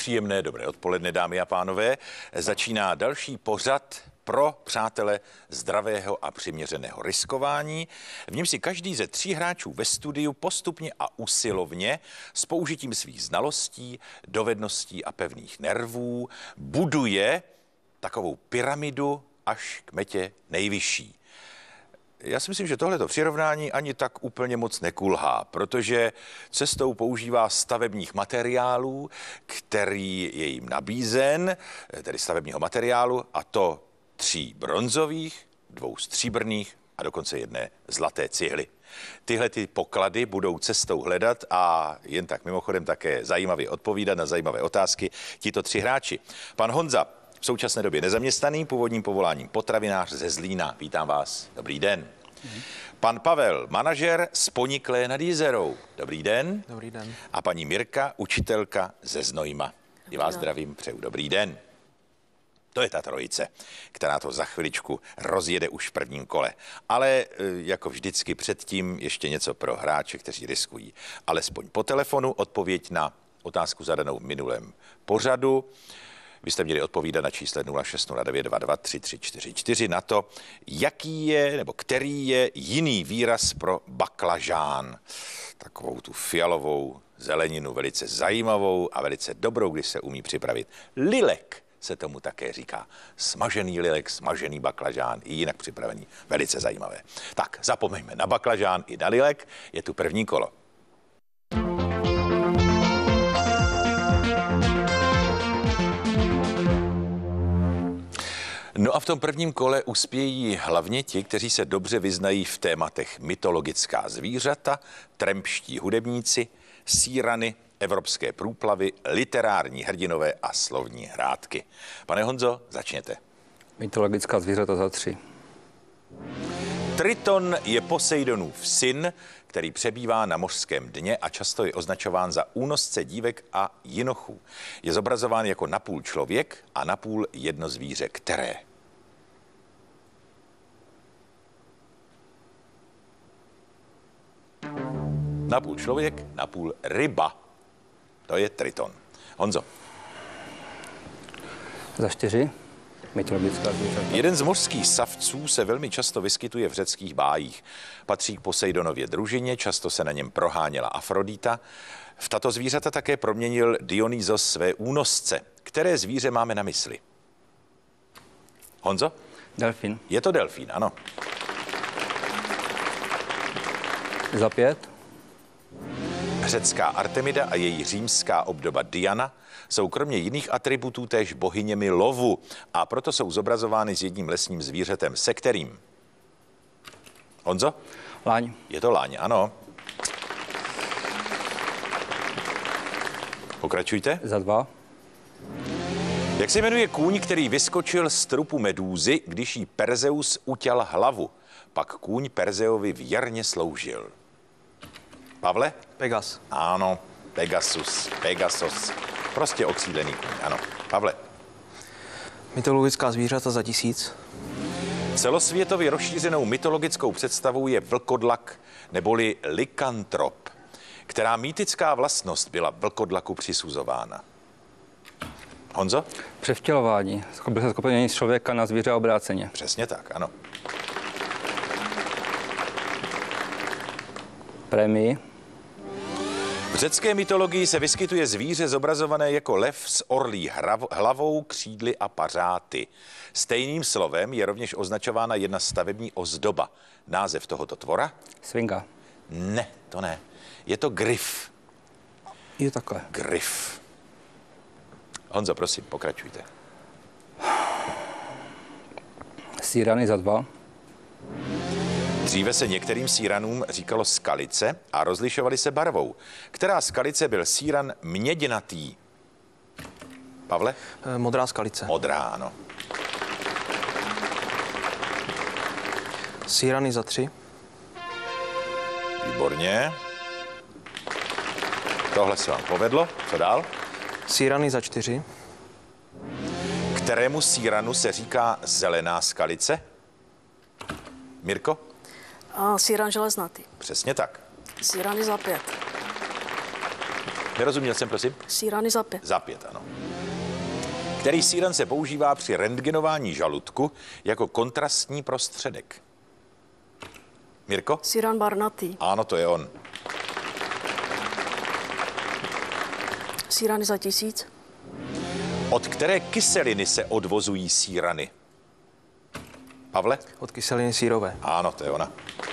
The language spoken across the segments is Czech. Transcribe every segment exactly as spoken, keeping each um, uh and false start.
Příjemné dobré odpoledne, dámy a pánové. Začíná další pořad pro přátele zdravého a přiměřeného riskování. V něm si každý ze tří hráčů ve studiu postupně a usilovně s použitím svých znalostí, dovedností a pevných nervů buduje takovou pyramidu až k metě nejvyšší. Já si myslím, že tohleto přirovnání ani tak úplně moc nekulhá, protože cestou používá stavebních materiálů, který je jim nabízen, tedy stavebního materiálu, a to tří bronzových, dvou stříbrných a dokonce jedné zlaté cihly. Tyhle ty poklady budou cestou hledat a jen tak mimochodem také zajímavě odpovídat na zajímavé otázky tito tři hráči. Pan Honza, v současné době nezaměstnaný, původním povoláním potravinář ze Zlína. Vítám vás. Dobrý den. Mhm. Pan Pavel, manažer z Poniklé nad Jizerou. Dobrý den. Dobrý den. A paní Mirka, učitelka ze Znojma. I vás zdravím, přeju dobrý den. To je ta trojice, která to za chviličku rozjede už v prvním kole. Ale jako vždycky předtím ještě něco pro hráče, kteří riskují. Alespoň po telefonu odpověď na otázku zadanou v minulém pořadu. Vy jste měli odpovídat na čísle nula šest nula devět dva dva tři tři čtyři čtyři na to, jaký je nebo který je jiný výraz pro baklažán. Takovou tu fialovou zeleninu, velice zajímavou a velice dobrou, když se umí připravit. Lilek se tomu také říká. Smažený lilek, smažený baklažán, i jinak připravený. Velice zajímavé. Tak, zapomeňme na baklažán i na lilek. Je tu první kolo. No a v tom prvním kole uspějí hlavně ti, kteří se dobře vyznají v tématech mytologická zvířata, trampští hudebníci, sýrany, evropské průplavy, literární hrdinové a slovní hrátky. Pane Honzo, začněte. Mytologická zvířata za tři. Triton je Poseidonův syn, který přebývá na mořském dně a často je označován za únosce dívek a jinochů. Je zobrazován jako napůl člověk a napůl jedno zvíře, které? Napůl člověk, napůl ryba. To je Triton. Honzo. Za čtyři. Mytologická zvířata. Jeden z mořských savců se velmi často vyskytuje v řeckých bájích. Patří k Poseidonově družině, často se na něm proháněla Afrodita. V tato zvířata také proměnil Dionysos své únosce. Které zvíře máme na mysli? Honzo? Delfín. Je to delfín, ano. Za pět. Řecká Artemida a její římská obdoba Diana jsou kromě jiných atributů též bohyněmi lovu a proto jsou zobrazovány s jedním lesním zvířetem, se kterým? Honzo? Láň. Je to láň, ano. Pokračujte. Za dva. Jak se jmenuje kůň, který vyskočil z trupu medúzy, když jí Perzeus utěl hlavu? Pak kůň Perzeovi věrně sloužil. Pavle? Pegas. Ano, Pegasus, Pegasus. Prostě okřídlený kůň, ano. Pavle? Mytologická zvířata za tisíc. Celosvětově rozšířenou mytologickou představou je vlkodlak neboli lykantrop. Která mýtická vlastnost byla vlkodlaku přisuzována? Honzo? Převtělování. Byl se schopen měnit z člověka na zvíře obráceně. Přesně tak, ano. Prémii. V řecké mytologii se vyskytuje zvíře zobrazované jako lev s orlí hlavou, křídly a pařáty. Stejným slovem je rovněž označována jedna stavební ozdoba. Název tohoto tvora? Svinga. Ne, to ne. Je to gryf. Je takhle. Gryf. Honzo, prosím, pokračujte. Sýrany za dva. Dříve se některým sýranům říkalo skalice a rozlišovali se barvou. Která skalice byl sýran měděnatý? Pavle? E, modrá skalice. Modrá, ano. Sýrany za tři. Výborně. Tohle se vám povedlo. Co dál? Sýrany za čtyři. Kterému sýranu se říká zelená skalice? Mirko? A sýran železnatý. Přesně tak. Sýrany za pět. Nerozuměl jsem, prosím? Sírany za pět. Za pět, ano. Který síran se používá při rentgenování žaludku jako kontrastní prostředek? Mirko? Síran barnatý. Ano, to je on. Sírany za tisíc. Od které kyseliny se odvozují sírany? Pavle? Od kyseliny sírové. Ano, to je ona.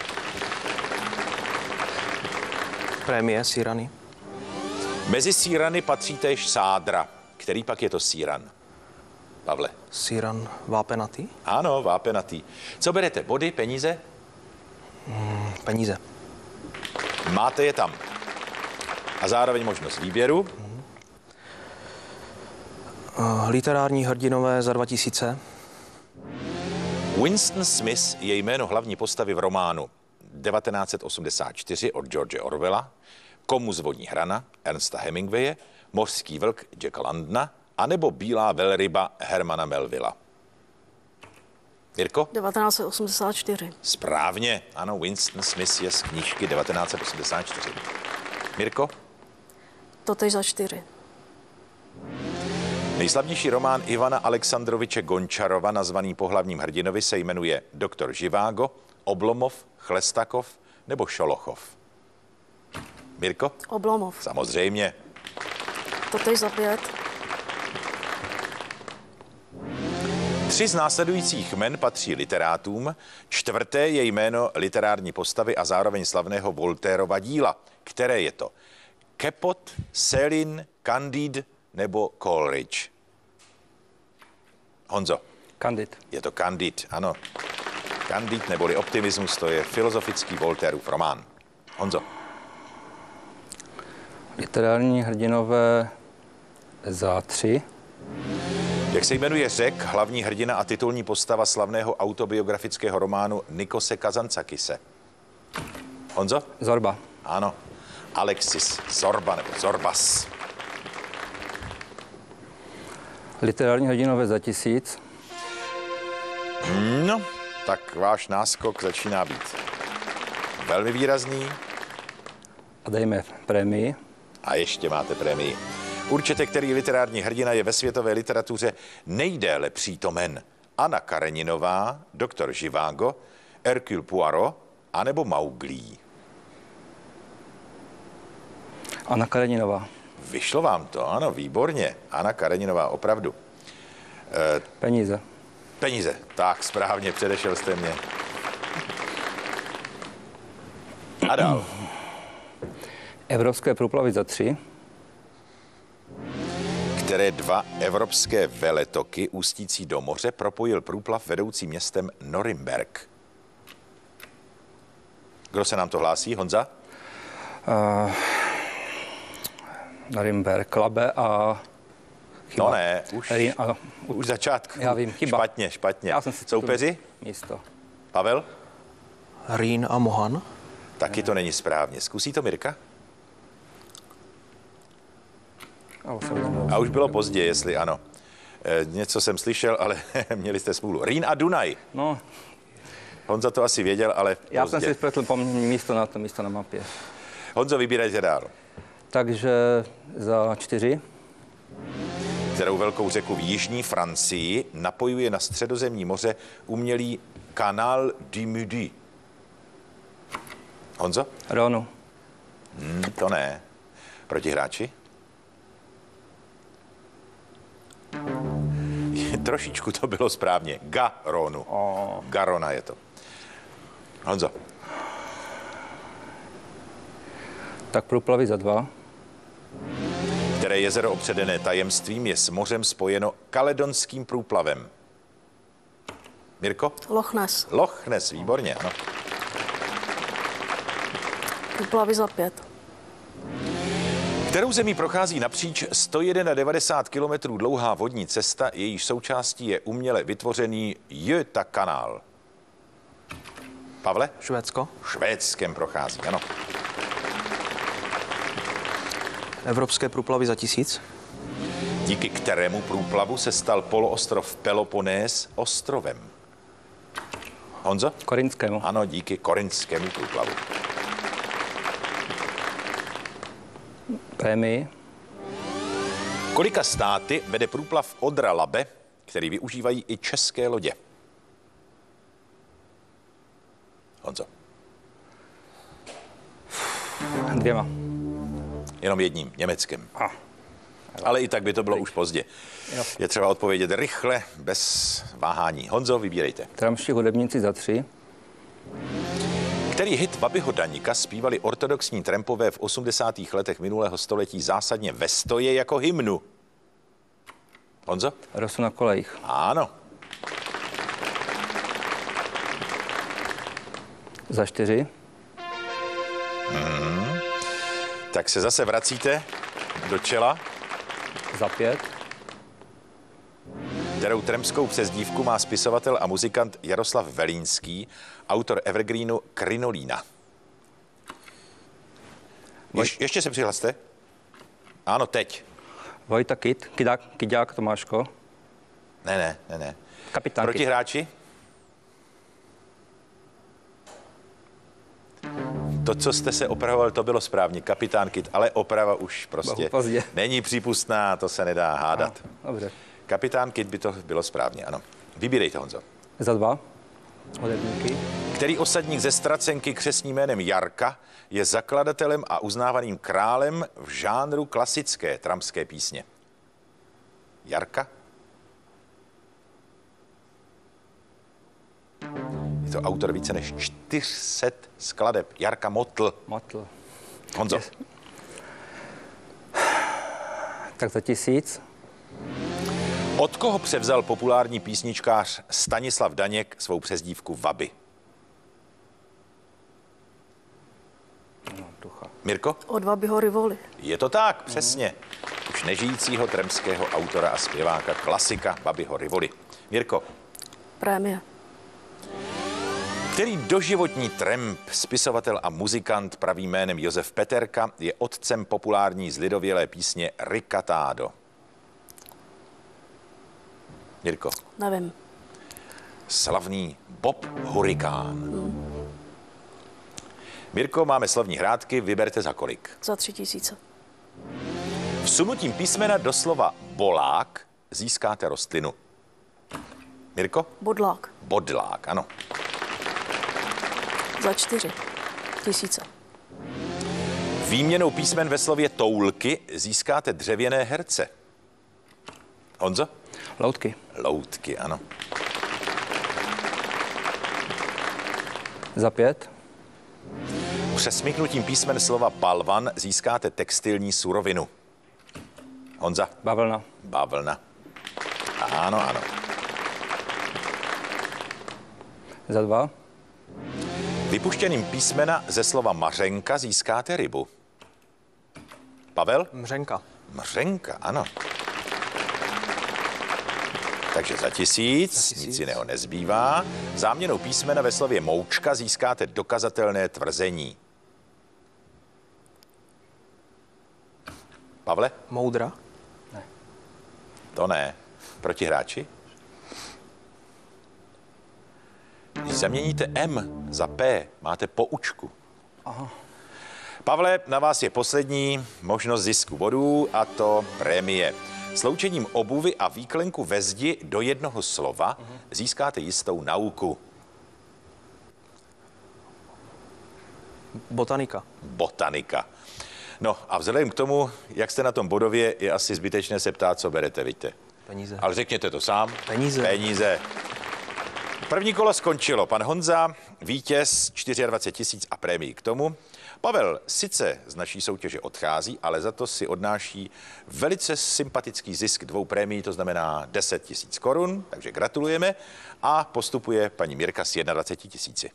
Prémie sírany. Mezi sírany patří též sádra. Který pak je to síran? Pavle? Síran vápenatý. Ano, vápenatý. Co berete? Body, peníze? Peníze. Máte je tam. A zároveň možnost výběru. Uh, literární hrdinové za dva tisíce. Winston Smith je jméno hlavní postavy v románu devatenáct set osmdesát čtyři od George Orwella, Komu zvoní hrana Ernesta Hemingwaye, Mořský vlk Jacka Londona anebo Bílá velryba Hermana Melvilla. Jirko? devatenáct set osmdesát čtyři. Správně. Ano, Winston Smith je z knížky devatenáct set osmdesát čtyři. Mirko? Totež za čtyři. Nejslavnější román Ivana Alexandroviče Gončarova, nazvaný po hlavním hrdinovi, se jmenuje Doktor Živágo, Oblomov, Chlestakov nebo Šolochov. Mirko? Oblomov. Samozřejmě. Totež za pět. Tři z následujících jmen patří literátům, čtvrté je jméno literární postavy a zároveň slavného Voltairova díla. Které je to? Kepot, Selin, Candide nebo Coleridge? Honzo. Candid. Je to Candide, ano. Candide neboli optimismus, to je filozofický Voltairův román. Honzo. Literární hrdinové za tři. Jak se jmenuje Řek, hlavní hrdina a titulní postava slavného autobiografického románu Nikose Kazantzakise? Honzo? Zorba. Ano. Alexis Zorba nebo Zorbas. Literární hrdinové za tisíc. No, tak váš náskok začíná být velmi výrazný. A dejme prémii. A ještě máte prémii. Určitě, který literární hrdina je ve světové literatuře nejdéle přítomen. Anna Kareninová, doktor Živágo, Hercule Poirot, anebo Mauglí. Anna Kareninová. Vyšlo vám to, ano, výborně. Anna Kareninová, opravdu. E, Peníze. peníze, tak, správně, předešel jste mě. A dál. Evropské průplavy za tři. Které dva evropské veletoky ústící do moře propojil průplav vedoucí městem Norimberk. Kdo se nám to hlásí? Honza? Uh, Norimberk, Labe a... Chyba. No ne, už, Rýn, a, už začátku. Já vím, chyba. Špatně, špatně. Já jsem si Soupeři? Místo. Pavel? Rýn a Mohan. Taky to není správně. Zkusí to Mirka? A už bylo pozdě, jestli ano. E, něco jsem slyšel, ale měli jste smůlu. Rýn a Dunaj. No, Honza to asi věděl, ale já pozdě. jsem si spletl po místo na to místo na mapě. Honzo, vybírajte dál. Takže za čtyři. Kterou velkou řeku v jižní Francii napojuje na Středozemní moře umělý Canal du Midi. Honzo? Ronu. Hmm, to ne. Protihráči? Trošičku to bylo správně. Garonu. Oh. Garona je to. Honzo. Tak průplavy za dva. Které jezero opředené tajemstvím je s mořem spojeno kaledonským průplavem? Mirko? Loch Ness. Loch Ness, výborně, ano. Průplavy za pět. Kterou zemí prochází napříč sto devadesát jedna kilometrů dlouhá vodní cesta, jejíž součástí je uměle vytvořený Göta kanál? Pavle? Švédsko. Švédskem prochází, ano. Evropské průplavy za tisíc. Díky kterému průplavu se stal poloostrov Peloponés ostrovem? Honzo? Korinskému. Ano, díky korintskému průplavu. Prémii. Kolika státy vede průplav Odra-Labe, který využívají i české lodě? Honzo. Dvěma. Jenom jedním, německým. A. Ale i tak by to bylo už pozdě. Jo. Je třeba odpovědět rychle, bez váhání. Honzo, vybírejte. Tramští hudebníci za tři. Který hit Babiho Daníka zpívali ortodoxní trampové v osmdesátých letech minulého století zásadně ve stoje jako hymnu? Honzo? Rosu na kolejích. Ano. Za čtyři. Tak se zase vracíte do čela, Za pět. kterou trampskou přezdívku má spisovatel a muzikant Jaroslav Velínský, autor evergreenu Krinolína. Ješ, ještě se přihlaste. Ano, teď. Vojta Kyd, Kydák, Kydák Tomáško. Ne, ne, ne, ne. Kapitán Kyd. Protihráči? To, co jste se opravoval, to bylo správně. Kapitán Kyd, ale oprava už prostě Bohu pozdě. není přípustná, to se nedá hádat. Dobře. Kapitán Kyd by to bylo správně, ano. Vybírejte, Honzo. Za dva. Hudebníky. Který osadník ze Stracenky křestním jménem Jarka je zakladatelem a uznávaným králem v žánru klasické trampské písně? Jarka? Je to autor více než čtyři sta skladeb. Jarka Motl. Motl. Honzo. Yes. Tak za tisíc. Od koho převzal populární písničkář Stanislav Daněk svou přezdívku Vaby? No, ducha. Mirko? Od Babiho Rivoli. Je to tak, přesně. Už nežijícího trampského autora a zpěváka, klasika Babiho Rivoli. Mirko, Prémie. který doživotní tramp, spisovatel a muzikant pravým jménem Josef Peterka je otcem populární zlidovělé písně Ricatádo? Mirko. Nevím. Slavný Bob Hurikán. Mirko, máme slovní hrádky, vyberte za kolik. Za tři tisíce. Vsunutím písmena do slova bolák získáte rostlinu. Mirko? Bodlák. Bodlák, ano. Za čtyři tisíce. Výměnou písmen ve slově toulky získáte dřevěné herce. Honzo? Loutky. Loutky, ano. Za pět. Přesmyknutím písmen slova balvan získáte textilní surovinu. Honza? Bavlna. Bavlna. Ano, ano. Za dva. Vypuštěným písmena ze slova mařenka získáte rybu. Pavel? Mřenka. Mřenka, ano. Takže za tisíc, Za tisíc. nic jiného nezbývá. Záměnou písmena ve slově moučka získáte dokazatelné tvrzení. Pavle? Moudra. To ne. Protihráči? Když zaměníte M za P, máte poučku. Aha. Pavle, na vás je poslední možnost zisku bodů, a to prémie. Sloučením obuvy a výklenku ve zdi do jednoho slova získáte jistou nauku. Botanika. Botanika. No a vzhledem k tomu, jak jste na tom bodově, je asi zbytečné se ptát, co berete, víte. Peníze. Ale řekněte to sám. Peníze. Peníze. První kolo skončilo. Pan Honza, vítěz, dvacet čtyři tisíc a prémii k tomu. Pavel sice z naší soutěže odchází, ale za to si odnáší velice sympatický zisk dvou prémií, to znamená deset tisíc korun, takže gratulujeme. A postupuje paní Mirka s dvacet jedna tisíci.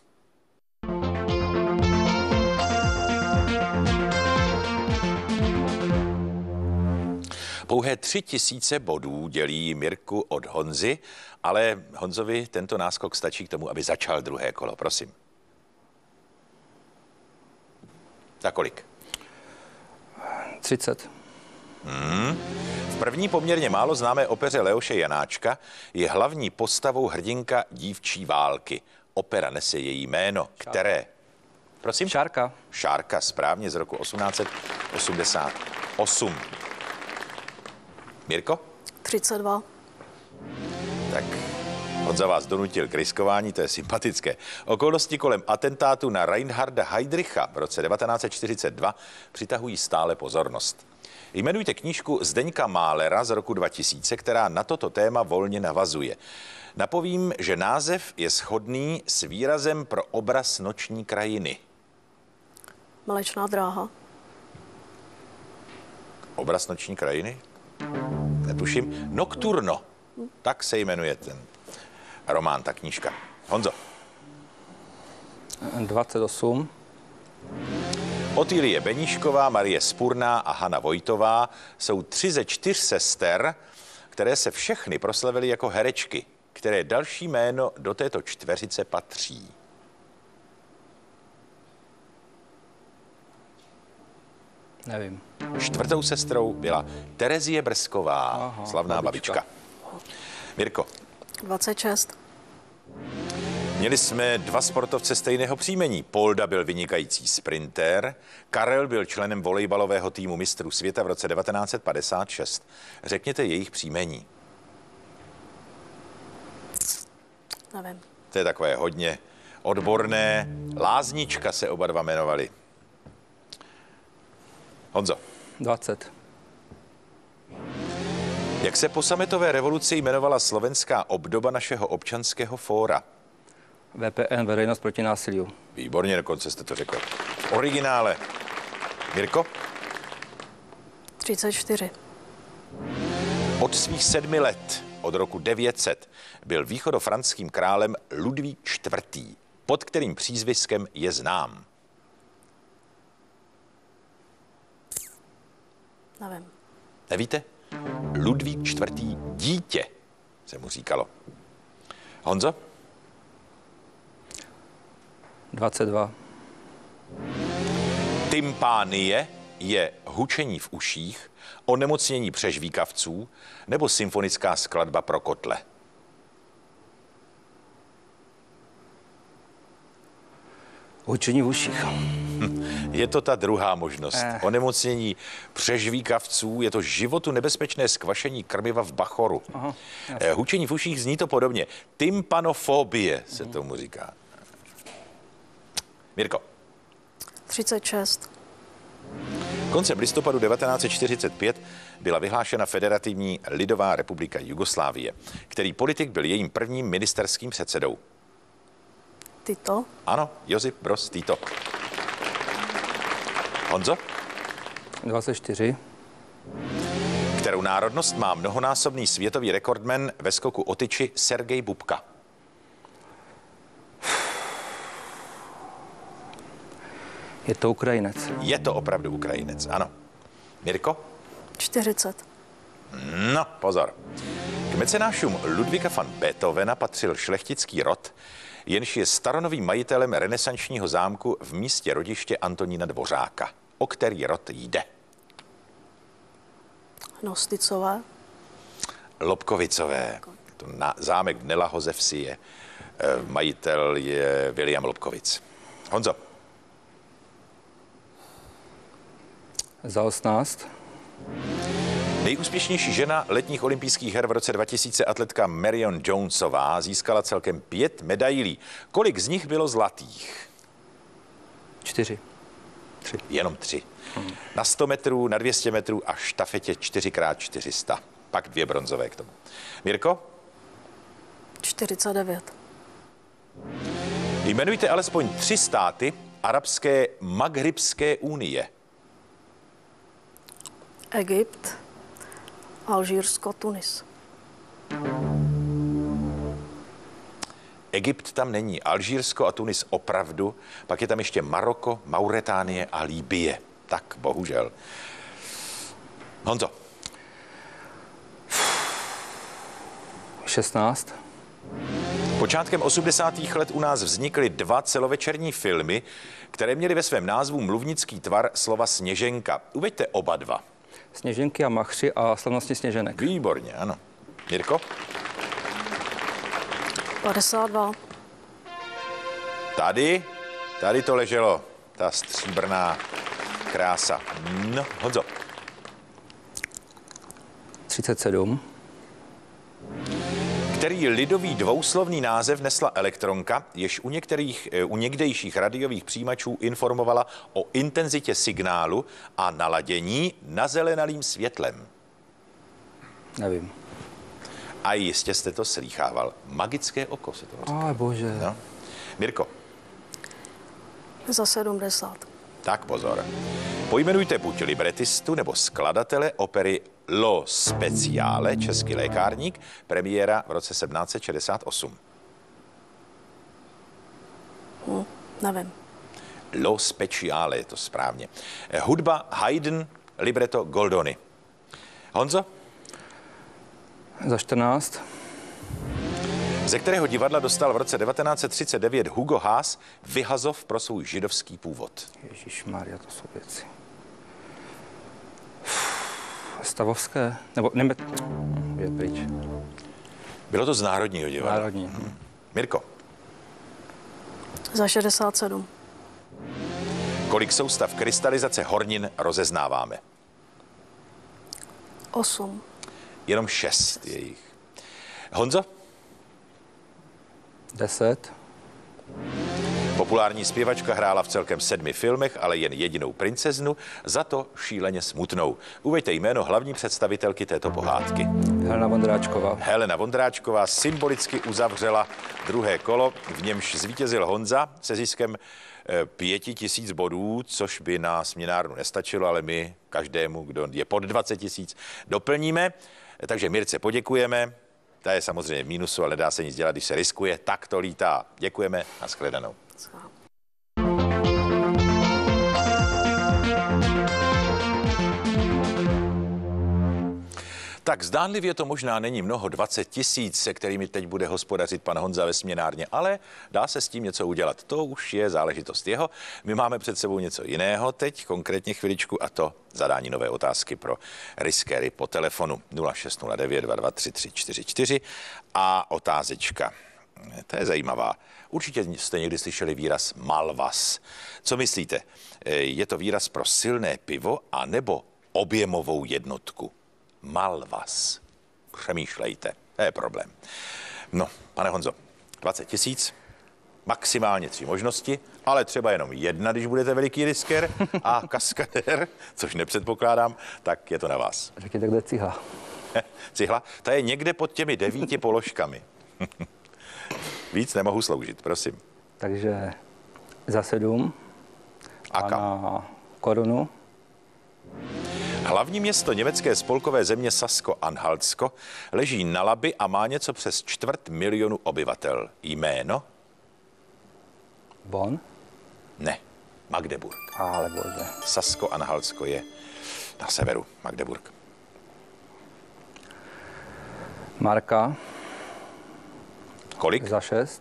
Pouhé tři tisíce bodů dělí Mirku od Honzy, ale Honzovi tento náskok stačí k tomu, aby začal druhé kolo. Prosím. Za kolik? třicet. V první poměrně málo známé opeře Leoše Janáčka je hlavní postavou hrdinka Dívčí války. Opera nese její jméno, které? Prosím? Šárka. Šárka, správně, z roku osmnáct set osmdesát osm. Mirko? třicet dva. Tak Honza vás donutil k riskování, to je sympatické. Okolnosti kolem atentátu na Reinharda Heydricha v roce devatenáct set čtyřicet dva přitahují stále pozornost. Jmenujte knížku Zdeňka Málera z roku dva tisíce, která na toto téma volně navazuje. Napovím, že název je shodný s výrazem pro obraz noční krajiny. Mléčná dráha. Obraz noční krajiny? Netuším. Nocturno. Tak se jmenuje ten román, ta knížka. Honzo. dvacet osm. Otýlie Beníšková, Marie Spurná a Hana Vojtová jsou tři ze čtyř sester, které se všechny proslavily jako herečky, které další jméno do této čtveřice patří. Nevím. Čtvrtou sestrou byla Terezie Brzková, Aha, slavná babička. babička. Mirko. dvacet šest. Měli jsme dva sportovce stejného příjmení. Polda byl vynikající sprinter, Karel byl členem volejbalového týmu mistrů světa v roce devatenáct set padesát šest. Řekněte jejich příjmení. Nevím. To je takové hodně odborné. Láznička se oba dva jmenovali. Honzo. dvacet. Jak se po sametové revoluci jmenovala slovenská obdoba našeho občanského fóra? V P N, veřejnost proti násilí. Výborně, dokonce jste to řekl. V originále. Mirko? třicet čtyři. Od svých sedmi let, od roku devět set, byl východofranským králem Ludvík čtvrtý, pod kterým přízviskem je znám. Nevím. Nevíte? Ludvík čtvrtý dítě, se mu říkalo. Honzo? dvacet dva. Tympánie je hučení v uších, onemocnění přežvíkavců nebo symfonická skladba pro kotle. Hučení v uších. Je to ta druhá možnost. Eh. Onemocnění přežvíkavců, je to životu nebezpečné skvašení krmiva v bachoru. Aha, Eh, Hučení v uších zní to podobně. Tympanofobie se tomu říká. Mirko. třicet šest. Koncem listopadu devatenáct set čtyřicet pět byla vyhlášena Federativní lidová republika Jugoslávie, který politik byl jejím prvním ministerským předsedou. Tito. Ano, Josip Broz Tito. Honzo? dvacet čtyři. Kterou národnost má mnohonásobný světový rekordman ve skoku o tyči Sergej Bubka? Je to Ukrajinec. Je to opravdu Ukrajinec, ano. Mirko? čtyřicet. No, pozor. K mecenášům Ludvíka van Beethovena patřil šlechtický rod, jenž je staronovým majitelem renesančního zámku v místě rodiště Antonína Dvořáka. O který rod jde? Nosticové. Lobkovicové. To na, zámek v Nelahoze vsi je. E, majitel je William Lobkovic. Honzo. Za osmnáct. Nejúspěšnější žena letních olympijských her v roce dva tisíce atletka Marion Jonesová získala celkem pět medailí. Kolik z nich bylo zlatých? čtyři. Tři. Jenom tři. Na sto metrů, na dvě stě metrů a štafetě čtyři krát čtyři sta. Pak dvě bronzové k tomu. Mirko? čtyřicet devět. Jmenujte alespoň tři státy Arabské Maghribské unie. Egypt. Alžírsko, Tunis. Egypt tam není, Alžírsko a Tunis opravdu, pak je tam ještě Maroko, Mauretánie a Libye. Tak, bohužel. Honzo. šestnáct. Počátkem osmdesátých let u nás vznikly dva celovečerní filmy, které měly ve svém názvu mluvnický tvar slova Sněženka. Uveďte oba dva. Sněženky a machři a slavnostní sněženek. Výborně, ano. Mirko? padesát dva. Tady, tady to leželo, ta stříbrná krása. No, Honzo. třicet sedm. Který lidový dvouslovný název nesla elektronka, jež u některých, u někdejších radiových přijímačů informovala o intenzitě signálu a naladění nazelenalým světlem? Nevím. A jistě jste to slýchával. Magické oko se to říká. Ale bože. No. Mirko. Za sedmdesát. Tak pozor. Pojmenujte buď libretistu nebo skladatele opery Lo Speciale, Český lékárník, premiéra v roce sedmnáct set šedesát osm. Hm, nevím. Lo Speciale, je to správně. Hudba Haydn, libreto Goldoni. Honzo? Za čtrnáct. Ze kterého divadla dostal v roce devatenáct set třicet devět Hugo Haas vyhazov pro svůj židovský původ? Ježišmarja, to jsou věci. Stavovské? Nebo ne, je pryč. Bylo to z Národního divadla. Národní. Hmm. Mirko, Za šedesát sedm. kolik soustav krystalizace hornin rozeznáváme? osm. Jenom šest je jich. Honzo? deset. Populární zpěvačka hrála v celkem sedmi filmech, ale jen jedinou princeznu, za to šíleně smutnou. Uveďte jméno hlavní představitelky této pohádky. Helena Vondráčková. Helena Vondráčková symbolicky uzavřela druhé kolo, v němž zvítězil Honza se ziskem pěti tisíc bodů, což by na směnárnu nestačilo, ale my každému, kdo je pod dvacet tisíc, doplníme. Takže Mirce poděkujeme. Ta je samozřejmě v mínusu, ale dá se nic dělat, když se riskuje. Tak to lítá. Děkujeme a shledanou. Tak zdánlivě to možná není mnoho, dvacet tisíc, se kterými teď bude hospodařit pan Honza ve směnárně, ale dá se s tím něco udělat. To už je záležitost jeho. My máme před sebou něco jiného teď, konkrétně chviličku, a to zadání nové otázky pro riskéry po telefonu nula šest nula devět dva dva tři tři čtyři čtyři a otázečka. To je zajímavá. Určitě jste někdy slyšeli výraz malvas. Co myslíte? Je to výraz pro silné pivo anebo objemovou jednotku? Malvas. Přemýšlejte. To je problém. No, pane Honzo, dvacet tisíc, maximálně tři možnosti, ale třeba jenom jedna, když budete veliký risker a kaskadér, což nepředpokládám, tak je to na vás. Řekněte, kde je cihla. Cihla? Ta je někde pod těmi devíti položkami. Víc nemohu sloužit, prosím. Takže za sedm. A A kam? na korunu. Hlavní město německé spolkové země Sasko-Anhaltsko leží na Labi a má něco přes čtvrt milionu obyvatel. Jméno? Bonn. Ne. Magdeburg. Ale bože. Sasko-Anhaltsko je na severu. Magdeburg. Marka. Kolik? Za šest.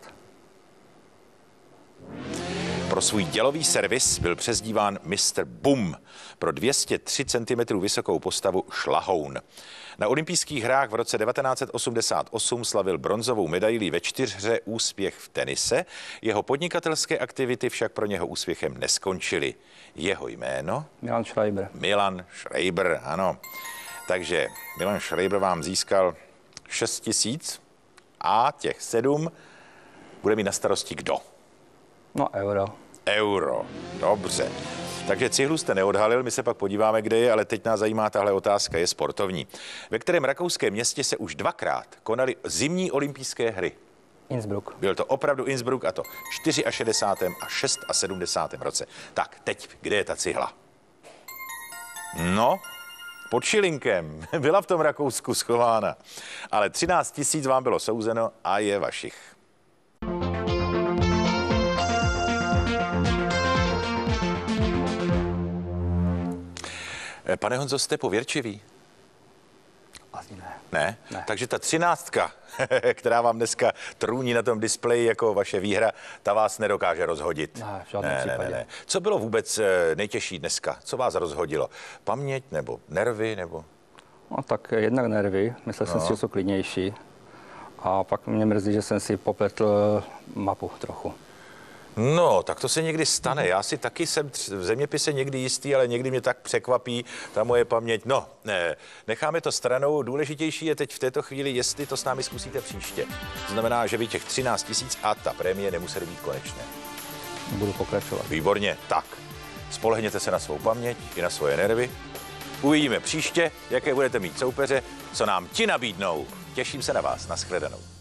Pro svůj dělový servis byl přezdíván mister Bum, pro dvě stě tři centimetrů vysokou postavu šlahoun. Na olympijských hrách v roce devatenáct set osmdesát osm slavil bronzovou medailí ve čtyřhře úspěch v tenise. Jeho podnikatelské aktivity však pro něho úspěchem neskončily. Jeho jméno? Milan Schreiber. Milan Schreiber, ano. Takže Milan Schreiber vám získal šest tisíc a těch sedm bude mít na starosti kdo? No, euro. Euro. Dobře. Takže cihlu jste neodhalil, my se pak podíváme, kde je, ale teď nás zajímá tahle otázka, je sportovní. Ve kterém rakouském městě se už dvakrát konaly zimní olympijské hry? Innsbruck. Byl to opravdu Innsbruck, a to v šedesátém čtvrtém a sedmdesátém šestém roce. Tak, teď, kde je ta cihla? No, pod šilinkem. Byla v tom Rakousku schována. Ale třináct tisíc vám bylo souzeno a je vašich. Pane Honzo, jste pověrčivý? Asi ne. Ne? Ne. Takže ta třináctka, která vám dneska trůní na tom displeji jako vaše výhra, ta vás nedokáže rozhodit. Ne, v žádném případě. Co bylo vůbec eh, nejtěžší dneska? Co vás rozhodilo? Paměť nebo nervy nebo? No tak jednak nervy, myslel jsem No. si, že jsou klidnější. A pak mě mrzí, že jsem si popletl mapu trochu. No, tak to se někdy stane. Já si taky jsem v zeměpise někdy jistý, ale někdy mě tak překvapí ta moje paměť. No, ne, necháme to stranou. Důležitější je teď v této chvíli, jestli to s námi zkusíte příště. To znamená, že by těch třináct tisíc a ta prémie nemusely být konečné. Budu pokračovat. Výborně, tak. Spolehněte se na svou paměť i na svoje nervy. Uvidíme příště, jaké budete mít soupeře, co nám ti nabídnou. Těším se na vás. Naschledanou.